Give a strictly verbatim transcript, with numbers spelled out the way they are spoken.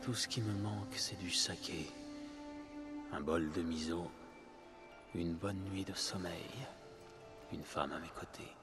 Tout ce qui me manque, c'est du saké, un bol de miso, une bonne nuit de sommeil, une femme à mes côtés.